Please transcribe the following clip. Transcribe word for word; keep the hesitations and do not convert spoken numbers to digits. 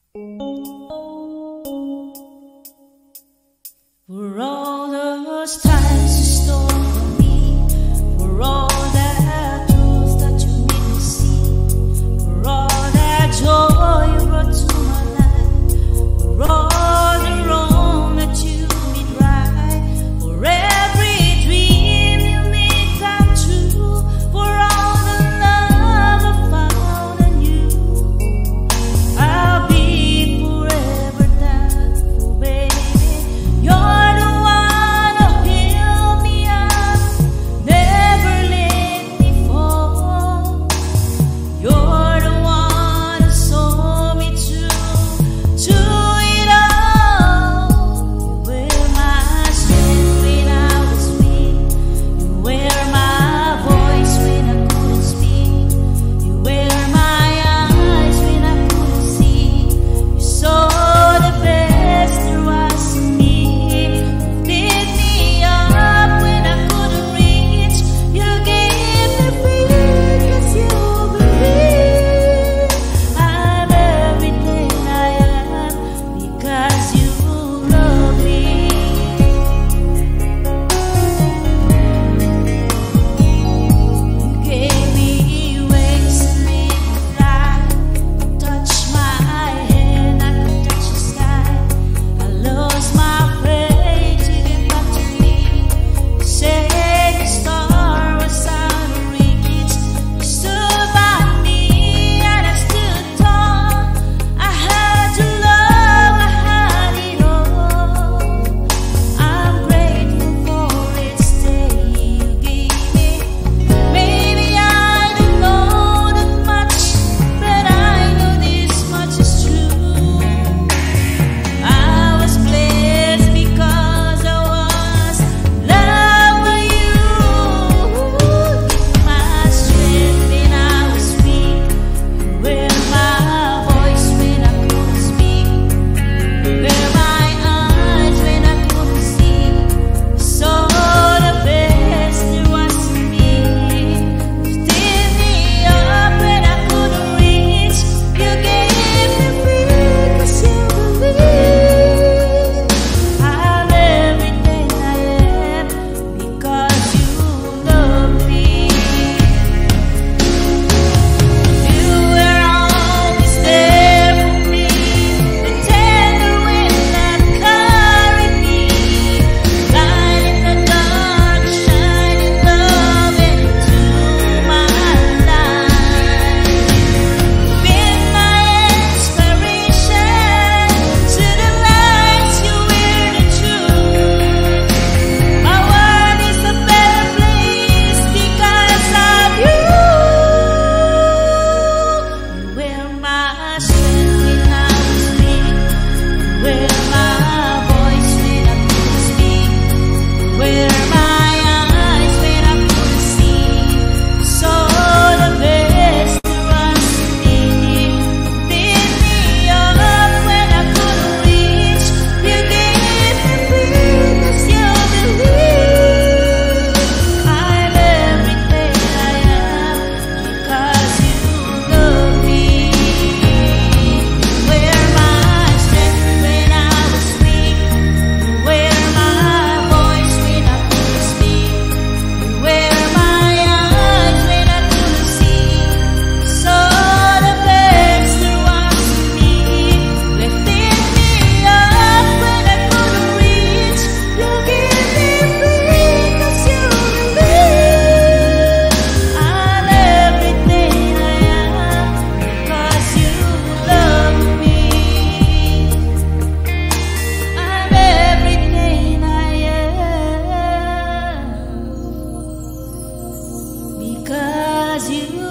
For all those times you stole from me, for all that truth that you made me see, for all that joy you brought to my life, for all the wrong that you made right, for every dream you made come true, for all the love I found in you, I'll be forever thankful, baby. You're you